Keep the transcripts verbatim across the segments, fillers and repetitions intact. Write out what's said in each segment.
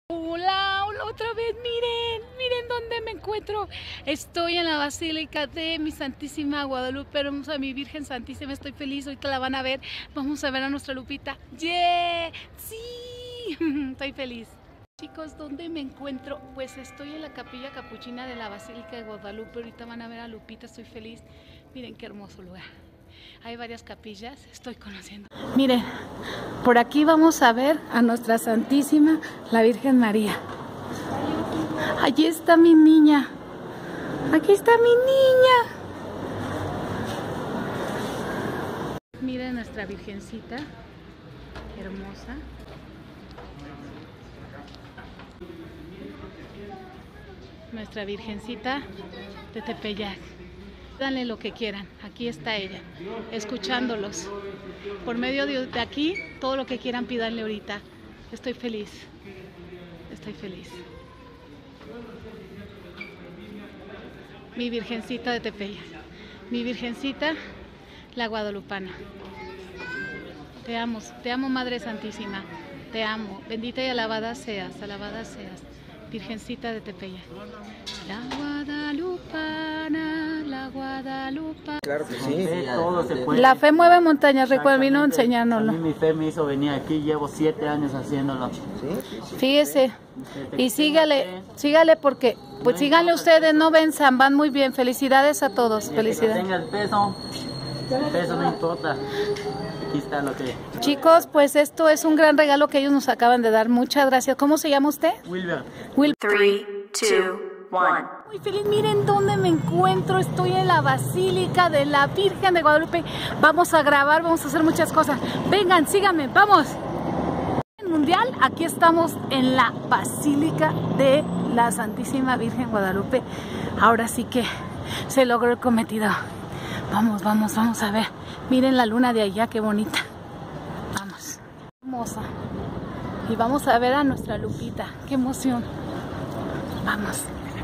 Hola, hola otra vez, miren, miren dónde me encuentro. Estoy en la Basílica de mi Santísima Guadalupe, hermosa, mi Virgen Santísima. Estoy feliz, ahorita la van a ver. Vamos a ver a nuestra Lupita. ¡Yeah! ¡Sí! Estoy feliz. Chicos, ¿dónde me encuentro? Pues estoy en la Capilla Capuchina de la Basílica de Guadalupe. Ahorita van a ver a Lupita, estoy feliz. Miren qué hermoso lugar. Hay varias capillas, estoy conociendo. Miren, por aquí vamos a ver a nuestra Santísima, la Virgen María. Allí está mi niña. Aquí está mi niña. Miren nuestra Virgencita, hermosa. Nuestra Virgencita de Tepeyac. Danle lo que quieran, aquí está ella, escuchándolos. Por medio de aquí, todo lo que quieran pídanle ahorita. Estoy feliz, estoy feliz. Mi Virgencita de Tepeyac, mi Virgencita, la Guadalupana. Te amo, te amo, Madre Santísima, te amo. Bendita y alabada seas, alabada seas, Virgencita de Tepeyac. La Guadalupana, la Guadalupa. Claro que sí. Fe, todo se puede. La fe mueve montañas, recuerda, vino a enseñárnoslo. A mí mi fe me hizo venir aquí, llevo siete años haciéndolo. ¿Sí? Fíjese, y sígale, sígale porque, pues síganle ustedes, no venzan, van muy bien. Felicidades a todos, felicidades. Que tenga el peso, el peso no importa. Aquí está lo que... Chicos, pues esto es un gran regalo que ellos nos acaban de dar. Muchas gracias. ¿Cómo se llama usted? Wilber. Will. Three, two, one. Muy feliz, miren dónde me encuentro. Estoy en la Basílica de la Virgen de Guadalupe. Vamos a grabar, vamos a hacer muchas cosas. Vengan, síganme, vamos. Mundial, aquí estamos en la Basílica de la Santísima Virgen Guadalupe. Ahora sí que se logró el cometido. Vamos, vamos, vamos a ver. Miren la luna de allá, qué bonita. Vamos. Hermosa. Y vamos a ver a nuestra Lupita. Qué emoción. Vamos.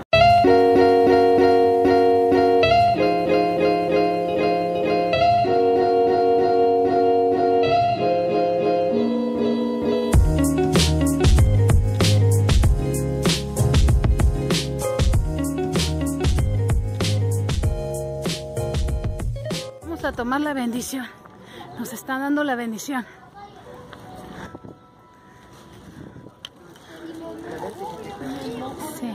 Vamos a tomar la bendición. Nos están dando la bendición. Sí.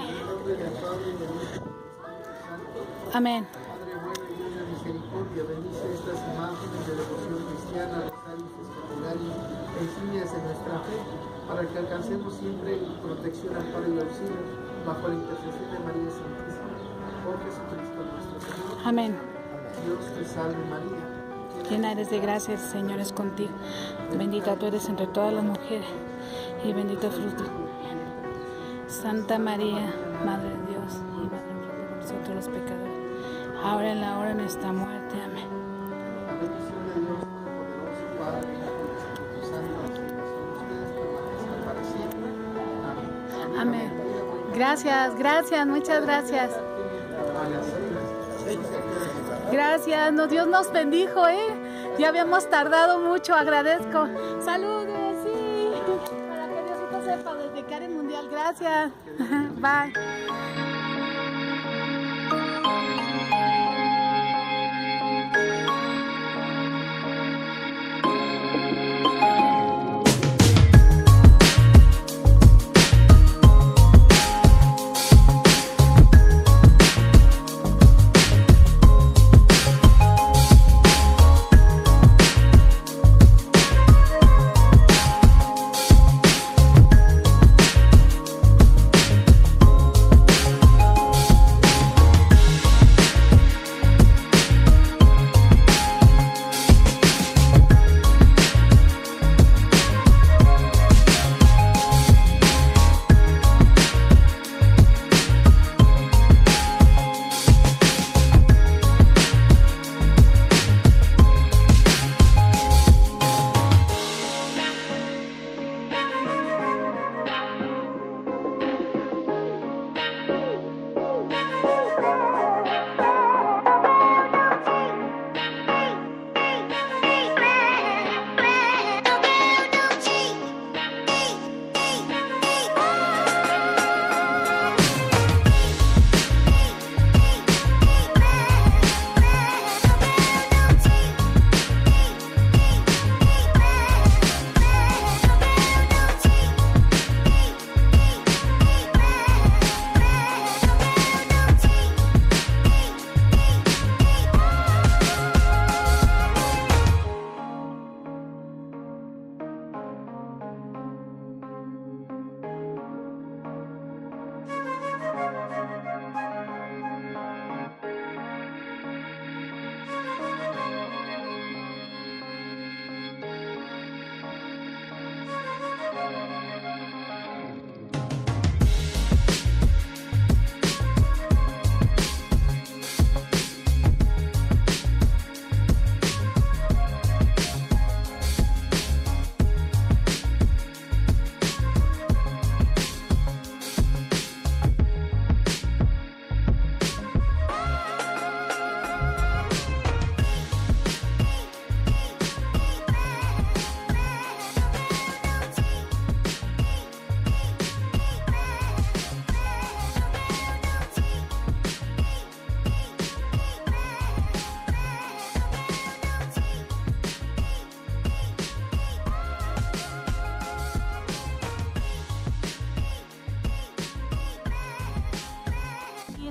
Amén. Padre bueno y de misericordia, bendice estas imágenes de devoción cristiana, rosarios, escapulario e insignias de nuestra fe, para que alcancemos siempre protección, amparo y auxilio bajo la intercesión de María Santísima. Por Jesucristo nuestro Señor. Amén. Dios te salve María. Llena eres de gracia, el Señor es contigo. Bendita tú eres entre todas las mujeres y bendito el fruto. Santa María, Madre de Dios y Madre de nosotros los pecadores, ahora en la hora de nuestra muerte. Amén. La bendición de Dios Todopoderoso, Padre, Espíritu Santo, ustedes permanezcan para siempre. Amén. Amén. Gracias, gracias, muchas gracias. Gracias, no, Dios nos bendijo, ¿eh? Ya habíamos tardado mucho, agradezco. Saludos, sí. Para que Diosito sepa desde Karen Mundial, gracias. Bye.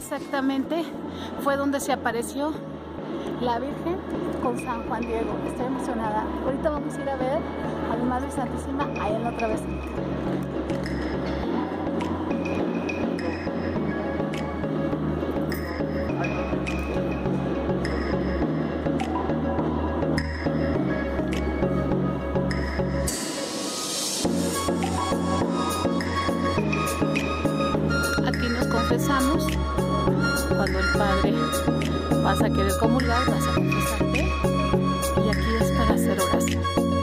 exactamente fue donde se apareció la Virgen con San Juan Diego. Estoy emocionada. Ahorita vamos a ir a ver a mi Madre Santísima allá en la otra vez. Aquí nos confesamos. Cuando el Padre vas a querer comulgar, vas a confesarte. Y aquí es para hacer oración.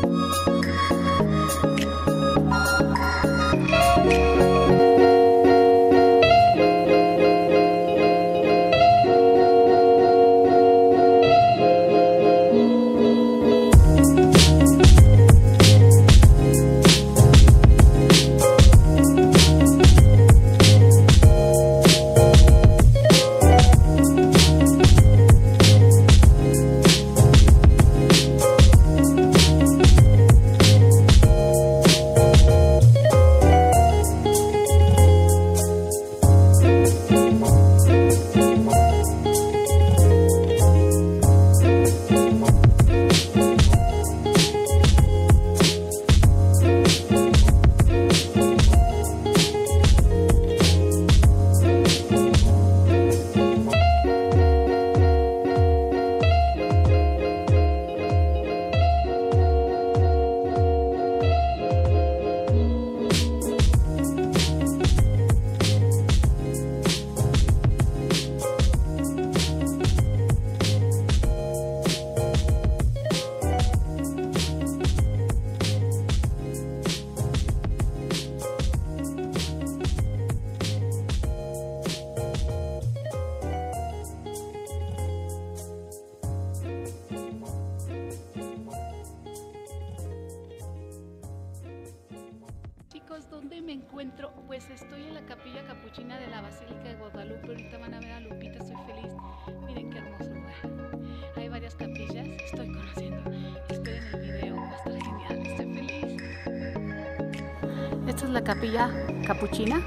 Chicos, ¿dónde me encuentro? Pues estoy en la capilla capuchina de la Basílica de Guadalupe. Ahorita van a ver a Lupita, estoy feliz. Miren qué hermoso lugar. Hay varias capillas, estoy conociendo. Esperen el video, va a estar genial, estoy feliz. Esta es la capilla capuchina.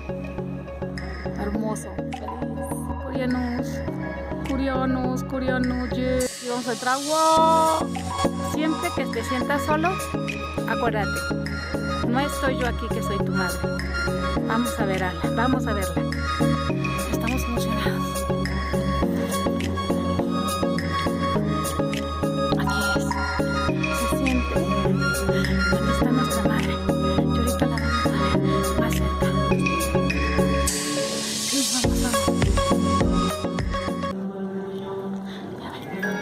Hermoso, feliz. Curianos, curianos, curianos, yeah. Y vamos a entrar. ¡Wow! Siempre que te sientas solo, acuérdate. No estoy yo aquí que soy tu madre. Vamos a verla, vamos a verla. Estamos emocionados. Aquí es. Se siente. Aquí está nuestra madre. Y ahorita la vamos a ver más cerca. Sí, vamos, vamos. Ya ven.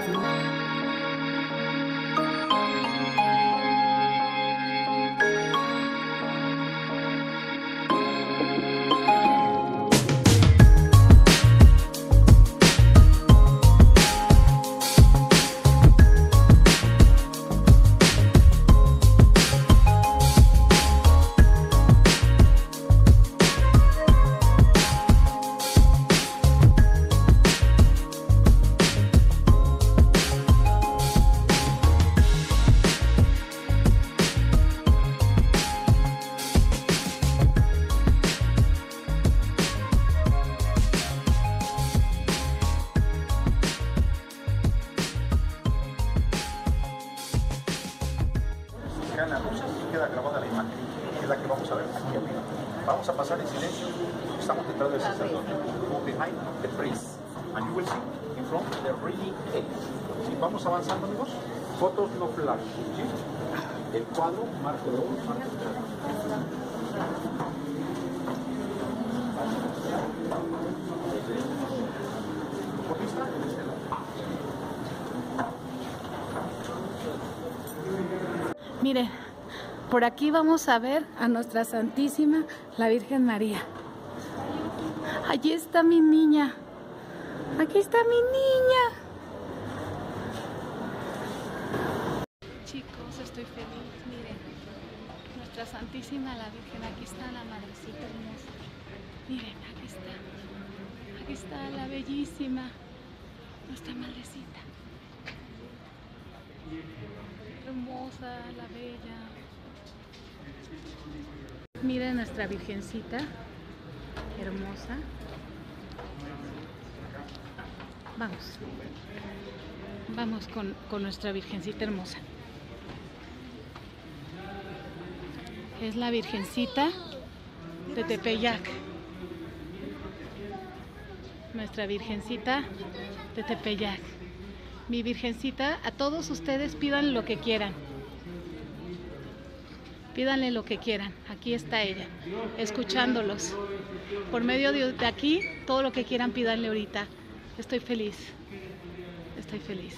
Quedan las luces y queda grabada la imagen, que es la que vamos a ver aquí arriba. Vamos a pasar en silencio, estamos detrás del sacerdote. Go behind the priest, and you will see in front the reading case. ¿Sí? Vamos avanzando, amigos. Fotos no flash. ¿Sí? El cuadro, marco dos, marco tres. Miren, por aquí vamos a ver a nuestra Santísima, la Virgen María. Allí está mi niña. Aquí está mi niña. Chicos, estoy feliz. Miren, nuestra Santísima, la Virgen. Aquí está la madrecita hermosa. Miren, aquí está. Aquí está la bellísima, nuestra madrecita. Hermosa, la bella. Miren nuestra virgencita, hermosa. Vamos. Vamos con, con nuestra Virgencita hermosa. Es la Virgencita de Tepeyac. Nuestra Virgencita de Tepeyac. Mi Virgencita, a todos ustedes pidan lo que quieran. Pídanle lo que quieran. Aquí está ella, escuchándolos. Por medio de aquí, todo lo que quieran, pídanle ahorita. Estoy feliz. Estoy feliz.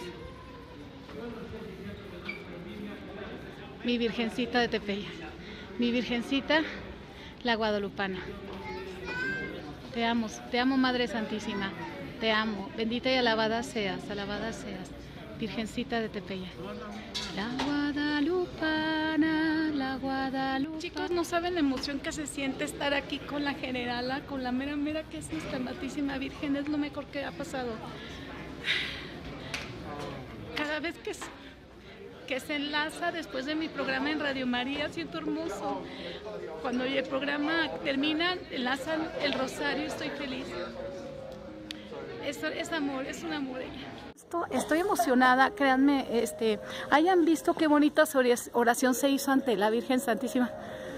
Mi Virgencita de Tepeyac. Mi Virgencita, la Guadalupana. Te amo, te amo, Madre Santísima. Te amo. Bendita y alabada seas, alabada seas. Virgencita de Tepeyac. La Guadalupana, la Guadalupana. Chicos, no saben la emoción que se siente estar aquí con la generala, con la mera mera que es nuestra amadísima Virgen. Es lo mejor que ha pasado. Cada vez que, que se enlaza después de mi programa en Radio María, siento hermoso. Cuando el programa termina, enlazan el rosario, estoy feliz. Es, es amor, es un amor ella. Estoy emocionada, créanme, este, hayan visto qué bonita oración se hizo ante la Virgen Santísima.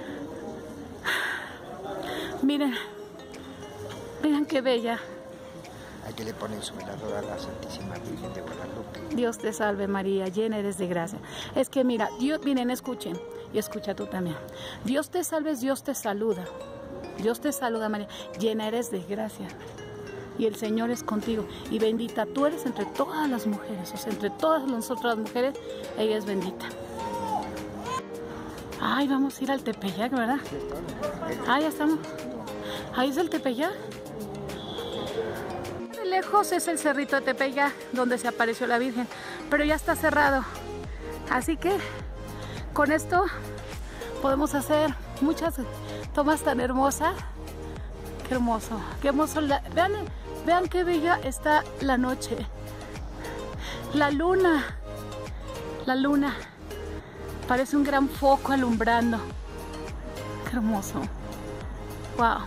Miren, miren qué bella. Aquí le ponen su velador a la Santísima Virgen de Guadalupe. Dios te salve María, llena eres de gracia. Es que mira, Dios, miren, escuchen, y escucha tú también. Dios te salve, Dios te saluda. Dios te saluda María, llena eres de gracia. Y el Señor es contigo, y bendita tú eres entre todas las mujeres, o sea, entre todas nosotras las mujeres, ella es bendita. Ay, vamos a ir al Tepeyac, ¿verdad? Ah, ya estamos. Ahí es el Tepeyac. De lejos es el cerrito de Tepeyac, donde se apareció la Virgen, pero ya está cerrado. Así que con esto podemos hacer muchas tomas tan hermosas. Qué hermoso, qué hermoso. La, vean, vean qué bella está la noche. La luna, la luna. Parece un gran foco alumbrando. Qué hermoso. Wow.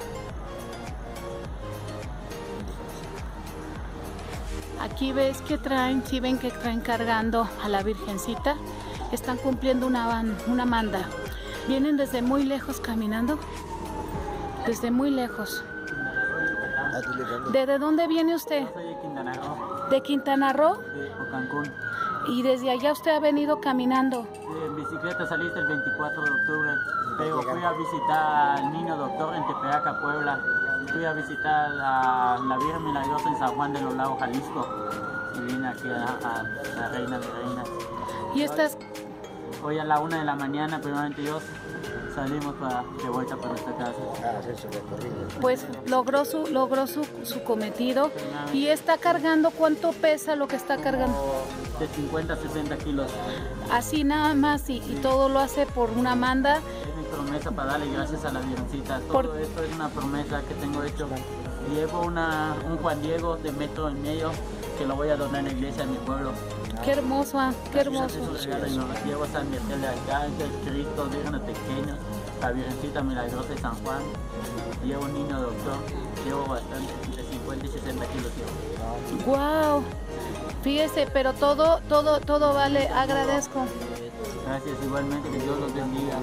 Aquí ves que traen, si ven que traen cargando a la Virgencita. Están cumpliendo una, una manda. Vienen desde muy lejos caminando. Desde muy lejos. ¿Desde dónde viene usted? Soy de Quintana Roo. ¿De Quintana Roo? De Cancún. Y desde allá usted ha venido caminando. En bicicleta saliste el veinticuatro de octubre, pero fui a visitar al Niño Doctor en Tepeaca, Puebla. Fui a visitar a la Virgen Milagrosa en San Juan de los Lagos, Jalisco. Y vine aquí a, a la Reina de Reinas. ¿Y estas? Hoy a la una de la mañana, primeramente Dios, salimos para, de vuelta para nuestra casa. A hacer su recorrido. Pues logró su logró su, su cometido. Y está cargando, ¿cuánto pesa lo que está cargando? De cincuenta a sesenta kilos. Así nada más, y, y todo lo hace por una manda. Es mi promesa para darle gracias a la Virgencita. Todo Por... esto es una promesa que tengo hecho. Llevo una, un Juan Diego de metro y medio que lo voy a donar en la iglesia de mi pueblo. Qué hermoso, ah, qué hermoso. Llevo San Miguel de Arcángel, Cristo, Virgen Pequeños, la Virgencita Milagrosa de San Juan. Llevo un Niño Doctor, llevo bastante, de cincuenta y sesenta kilos llevo. Wow, fíjese, pero todo, todo, todo vale, agradezco. Gracias, igualmente, que Dios los bendiga.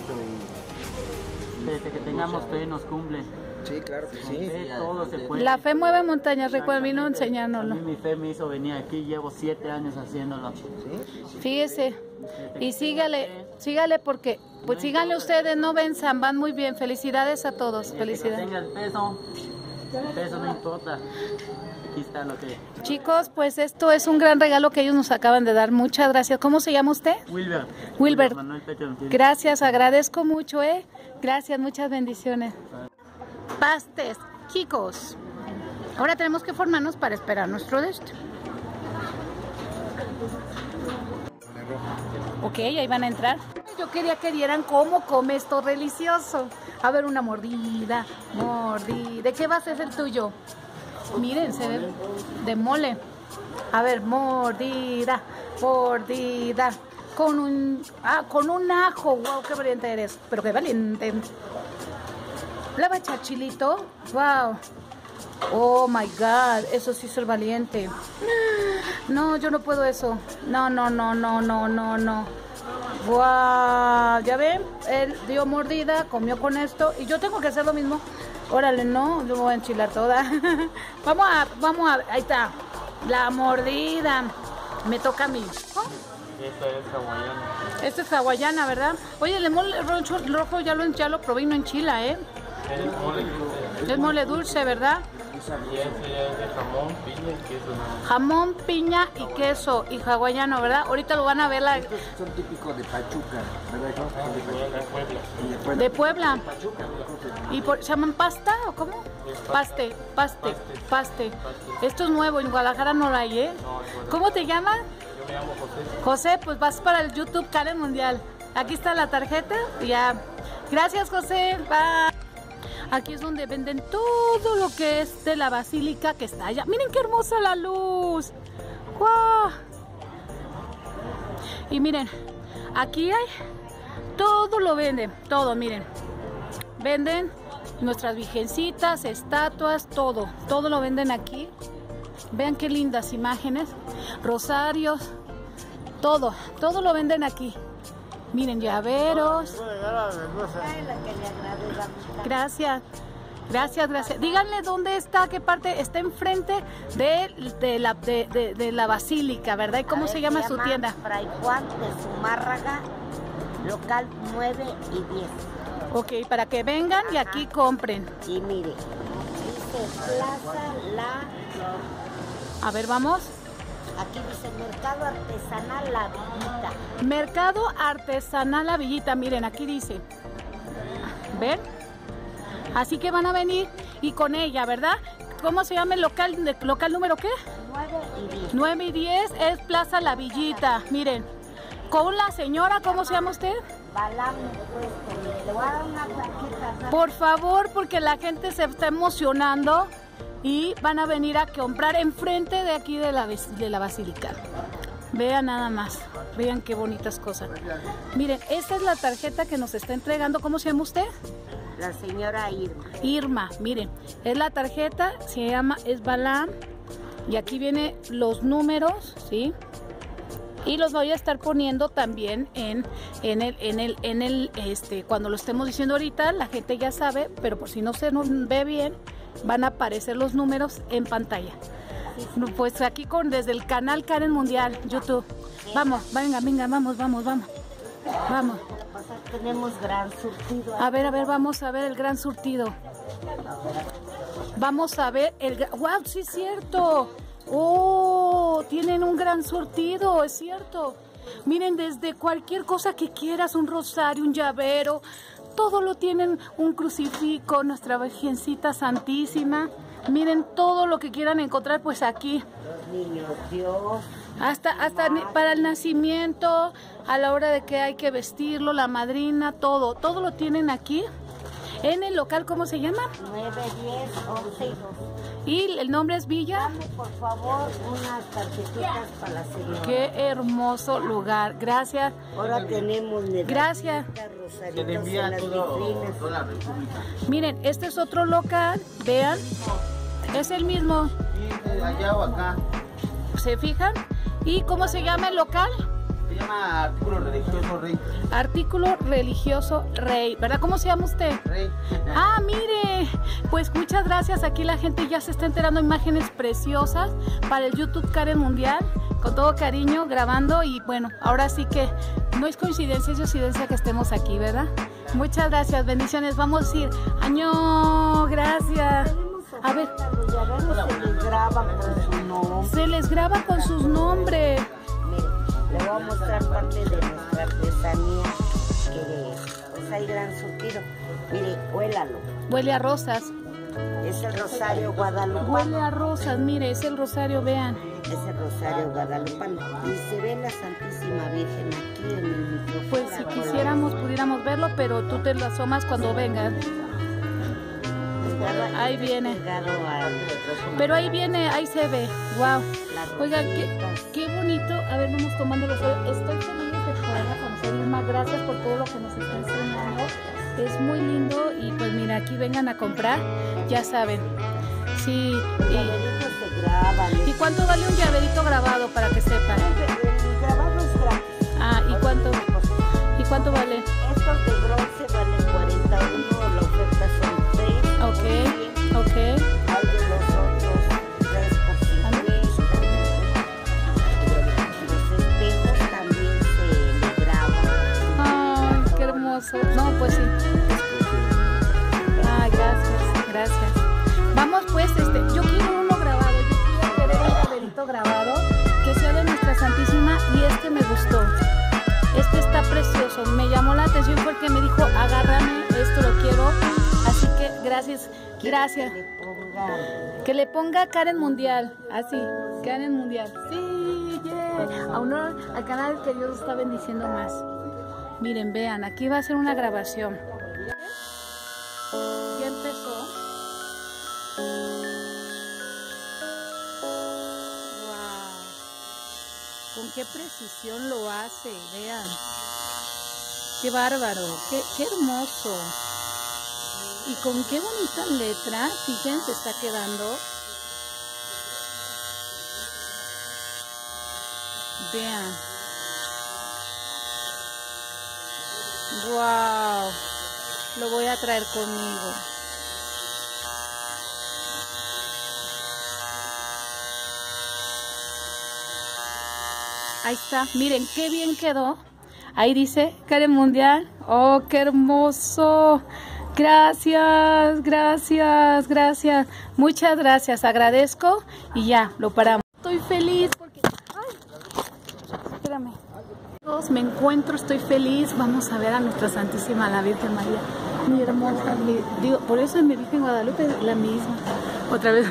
Desde que tengamos fe nos cumple. Sí, claro que sí. Fe, todo se puede. La fe mueve montañas, recuerda, vino enseñándolo. A mí mi fe me hizo venir aquí, llevo siete años haciéndolo. Fíjese, y sígale, sígale porque, pues síganle ustedes, no venzan, van muy bien. Felicidades a todos, felicidades. Que tenga el peso, el peso no importa. Aquí está lo que... Chicos, pues esto es un gran regalo que ellos nos acaban de dar. Muchas gracias. ¿Cómo se llama usted? Wilber. Wilber. Manuel Petro. Gracias, agradezco mucho, ¿eh? Gracias, muchas bendiciones. Pastes, chicos. Ahora tenemos que formarnos para esperar nuestro destino. Ok, ahí van a entrar. Yo quería que vieran cómo come esto delicioso. A ver, una mordida, mordida. ¿De qué va a ser el tuyo? Miren, se ve de mole. A ver, mordida, mordida. Con un, ah, con un ajo. Wow, qué valiente eres. Pero qué valiente. ¿Le va a echar chilito? Wow. Oh my God, eso sí es ser valiente. No, yo no puedo eso. No, no, no, no, no, no, no. Wow, ya ven, él dio mordida, comió con esto y yo tengo que hacer lo mismo. Órale, no, yo me voy a enchilar toda. Vamos a, vamos a, ahí está, la mordida. Me toca a mí. ¿Oh? Esta es hawaiana. Esta es hawaiana, ¿verdad? Oye, el mole rojo, rojo ya lo, ya lo probé y no enchila, ¿eh? Es mole dulce. Es mole dulce, ¿verdad? Y ese es de jamón, piña y queso. Jamón, piña y queso y hawaiano, ¿verdad? Ahorita lo van a ver la... Estos son típicos de Pachuca, ¿verdad? De Puebla. Y de Puebla. De Puebla. Pachuca. ¿Y por, se llaman pasta o cómo? Paste, paste, paste. Esto es nuevo, en Guadalajara no lo hay, ¿eh? ¿Cómo te llamas? Yo me llamo José. José, pues vas para el YouTube Karen Mundial. Aquí está la tarjeta y ya. Gracias, José. Bye. Aquí es donde venden todo lo que es de la basílica que está allá. Miren qué hermosa la luz. ¡Wow! Y miren, aquí hay todo lo venden, todo, miren. Venden nuestras virgencitas, estatuas, todo, todo lo venden aquí. Vean qué lindas imágenes, rosarios, todo, todo lo venden aquí. Miren, llaveros. Gracias, gracias, gracias. Díganle dónde está, qué parte está enfrente de, de, la, de, de, de la basílica, ¿verdad? ¿Y cómo ver, se llama se su llama tienda? Fray Juan de Zumárraga, local nueve y diez. Ok, para que vengan y aquí compren. Y mire, dice Plaza La... A ver, vamos. Aquí dice Mercado Artesanal La Villita. Mercado Artesanal La Villita, miren, aquí dice. ¿Ven? Así que van a venir y con ella, ¿verdad? ¿Cómo se llama el local? ¿Local número qué? nueve y diez. nueve y diez es Plaza La Villita, miren. Con la señora, ¿cómo se llama usted? Balam, pues, le voy a dar una plaqueta. Por favor, porque la gente se está emocionando y van a venir a comprar enfrente de aquí de la, de la basílica. Vean nada más, vean qué bonitas cosas. Miren, esta es la tarjeta que nos está entregando. ¿Cómo se llama usted? La señora Irma. Irma, miren, es la tarjeta, se llama, es Balam, y aquí vienen los números, ¿sí? Y los voy a estar poniendo también en, en el, en el, en el, este, cuando lo estemos diciendo ahorita, la gente ya sabe, pero por si no se nos ve bien, van a aparecer los números en pantalla. Pues aquí con desde el canal Karen Mundial, YouTube. Vamos, venga, venga, vamos, vamos, vamos. Vamos. Tenemos gran surtido. A ver, a ver, vamos a ver el gran surtido. Vamos a ver el... ¡Wow! Sí es cierto. ¡Oh! Tienen un gran surtido, es cierto. Miren, desde cualquier cosa que quieras, un rosario, un llavero, todo lo tienen, un crucifijo, nuestra Virgencita Santísima. Miren, todo lo que quieran encontrar, pues aquí. Los niños Dios. Hasta, hasta para el nacimiento, a la hora de que hay que vestirlo, la madrina, todo. Todo lo tienen aquí. En el local, ¿cómo se llama? nueve, diez, once y dos. Y el nombre es Villa. Dame, por favor, unas tarjetitas para la señora. Qué hermoso lugar. Gracias. Ahora tenemos Gracias. Se le envía todo, toda la República. Miren, este es otro local. Vean. Es el mismo. Allá o acá. ¿Se fijan? ¿Y cómo se llama el local? Se llama Artículo Religioso Rey. Artículo Religioso Rey, ¿verdad? ¿Cómo se llama usted? Rey. Ah, mire, pues muchas gracias. Aquí la gente ya se está enterando imágenes preciosas para el YouTube Karen Mundial, con todo cariño, grabando. Y bueno, ahora sí que no es coincidencia, es coincidencia que estemos aquí, ¿verdad? Muchas gracias, bendiciones. Vamos a decir, año, gracias. A ver, se les graba con su nombre. Se les graba con sus nombres. Le voy a mostrar parte de nuestra artesanía, que pues hay gran surtido. Mire, huélalo. Huele a rosas. Es el rosario guadalupano. Huele a rosas, mire, es el rosario, vean. Es el rosario guadalupano. Y se ve la Santísima Virgen aquí en el micrófono. Pues si quisiéramos, pudiéramos verlo, pero tú te lo asomas cuando vengas. Ahí viene. Pero ahí viene, ahí se ve. Wow. Oiga, qué, qué bonito. A ver, vamos tomando los... Estoy feliz de poder conocer Irma. Gracias por todo lo que nos está enseñando. Es muy lindo y pues mira, aquí vengan a comprar. Ya saben. Sí. Los llaveritos se graban. ¿Y cuánto vale un llaverito grabado para que sepan? El grabado es gratis. Ah, ¿y cuánto? ¿Y cuánto vale? Estos de bronce valen cuarenta y uno, la oferta son tres. Ok, ok. Hay de los otros tres por cincuenta. Los espejos también se le graban. Ay, qué hermoso. No, pues sí. Ay, gracias, gracias. Vamos pues, este, yo quiero uno grabado, yo quiero querer un llaverito grabado que sea de Nuestra Santísima y este me gustó. Este está precioso, me llamó la atención porque me dijo, agárrame, esto lo quiero. Así que gracias, gracias. Que le pongan. Que le ponga Karen Mundial, así, Karen Mundial. Sí, yeah. A honor al canal que Dios está bendiciendo más. Miren, vean, aquí va a ser una grabación. Ya empezó. Wow. Con qué precisión lo hace, vean. Qué bárbaro, qué, qué hermoso. Y con qué bonita letra, fíjense, está quedando. Vean. Wow. Lo voy a traer conmigo. Ahí está, miren qué bien quedó. Ahí dice Karen Mundial. Oh, qué hermoso. Gracias, gracias, gracias. Muchas gracias, agradezco y ya, lo paramos. Estoy feliz porque... Ay, espérame. Me encuentro, estoy feliz. Vamos a ver a Nuestra Santísima, la Virgen María. Muy hermosa. Mi, digo, por eso en mi Virgen Guadalupe es la misma. Otra vez.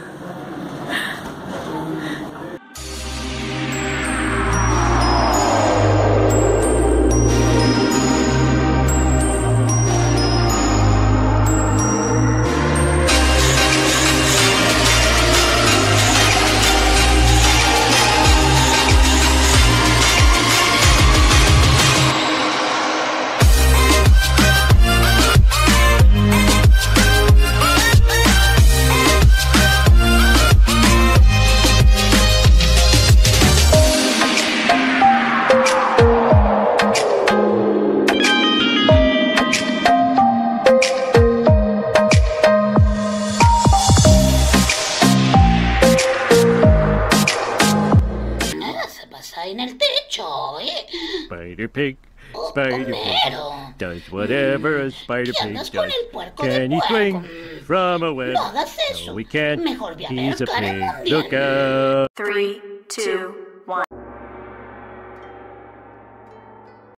En el techo, ¿eh? Spider Pig, Spider Pig, does whatever a Spider Pig does. Can he swing from a web? No hagas eso. No, we can't. Mejor ve a ver He's a Karen pig. Mundial. Look out. Three, two, one.